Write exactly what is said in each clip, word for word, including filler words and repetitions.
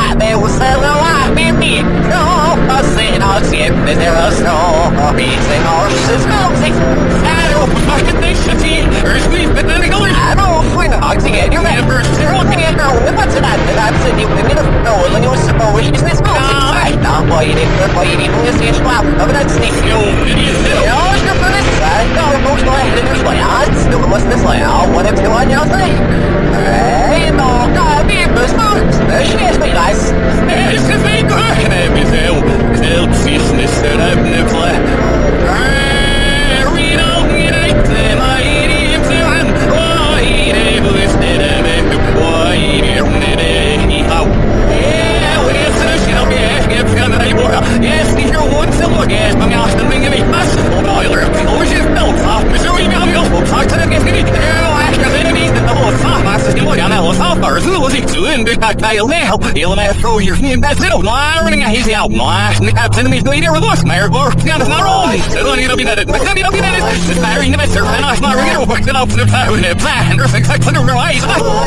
there was a lot in me. No, I said I'll skip the there snow. Beating horses, music. I don't fucking think should be. There's me, but then I go in. I don't find a hog to get your members. They're all getting out. What's that? That's it. You can get a snow. And you suppose it's this music. I don't boy, it is good boy. It is this wow. But that's sneak. You know, you're for this side. No, most likely there's my odds. No, what's this like? Oh, what if you want your thing? Hey, no, God, be a bus. She's me nice. It's a big work. And everything. Still business that I've never. Read out the night. My idiot man. Why never listed a man? Why never anyhow? Yeah, we're searching up here. It's gonna be more. Yes, these are one silver gas. I'm out to make a massive boiler. Oh, she's built off. Missouri, I'm going to talk to them. Get me there. Enemies in the whole farm. I said, you down that whole farm. Who was he doing? Big back tail now. He'll have to throw your name. That's it. No, I'm running a hazy out. No, I'm enemies going there with us. Mayor Bork. It's not wrong. I don't need to be that. But I don't be that. It's firing the mister. And I'm not ready to work it out for the time. And it's that. And there's exact under your eyes.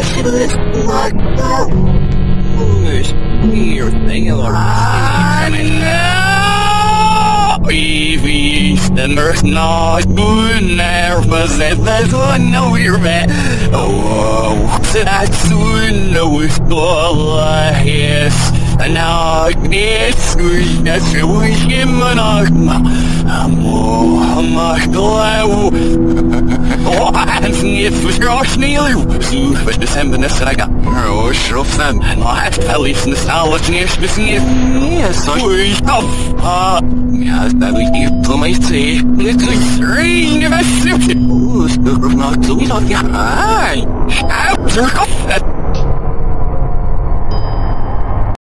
You're thinking of and there's not good nervous that that's one know you're bad. Oh, so that's soon no it's all I yes. And now it's good that's a wish him and I'm I'm not glad. Oh, and it's for sure Snealer. So, but December that I got oh, sure them. And I have at least nostalgia is missing it. Yes, so we ah. Yes, that we give to my say. It's a strange if I see it. Oh, it's not so easy. Hi. How?